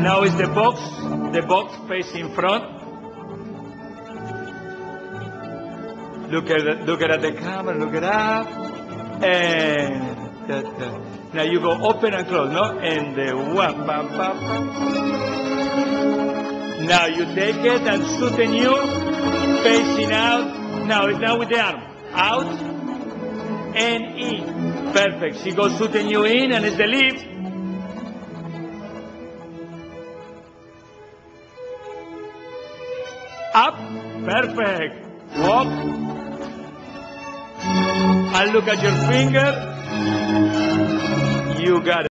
Now is the box facing front. Look at the camera, look it up. And now you go open and close, no? And the one, bam, bam, bam. Now you take it and shooting you, facing out. Now with the arm. Out and in. Perfect. She goes shooting you in and it's the lift. Up. Perfect. Walk. And look at your finger. You got it.